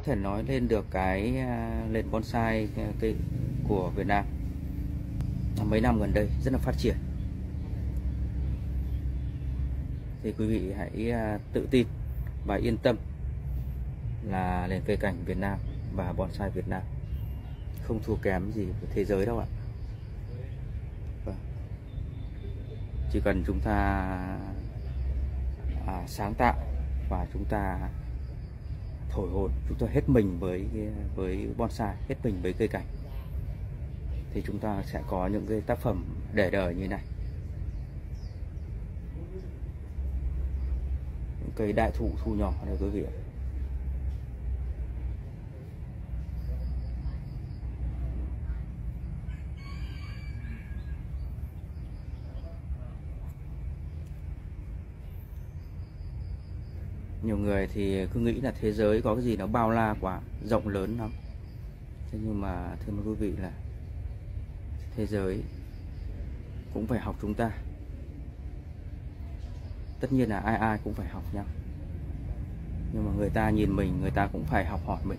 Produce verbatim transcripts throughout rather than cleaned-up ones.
Có thể nói lên được cái à, nền bonsai à, cây của Việt Nam mấy năm gần đây rất là phát triển. Thì quý vị hãy à, tự tin và yên tâm là nền cây cảnh Việt Nam và bonsai Việt Nam không thua kém gì của thế giới đâu ạ. Vâng. Chỉ cần chúng ta à, sáng tạo và chúng ta thổi hồn, chúng ta hết mình với với bonsai, hết mình với cây cảnh, thì chúng ta sẽ có những cái tác phẩm để đời như này. Những cây đại thụ thu nhỏ này quý vị ạ. Nhiều người thì cứ nghĩ là thế giới có cái gì nó bao la quá, rộng lớn lắm. Thế nhưng mà thưa quý vị là thế giới cũng phải học chúng ta. Tất nhiên là ai ai cũng phải học nhau, nhưng mà người ta nhìn mình, người ta cũng phải học hỏi mình.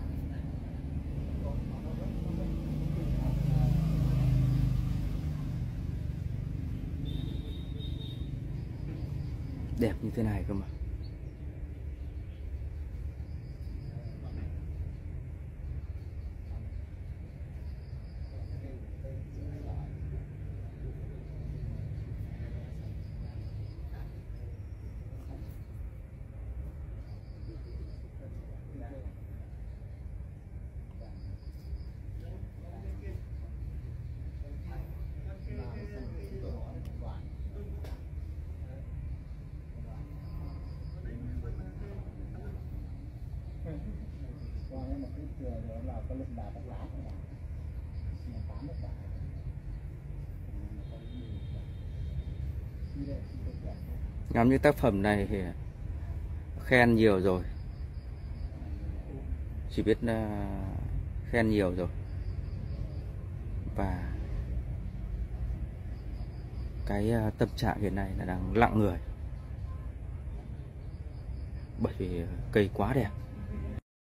Đẹp như thế này cơ mà. Ngắm những tác phẩm này thì khen nhiều rồi, chỉ biết uh, khen nhiều rồi, và cái uh, tâm trạng hiện nay là đang lặng người, bởi vì cây quá đẹp.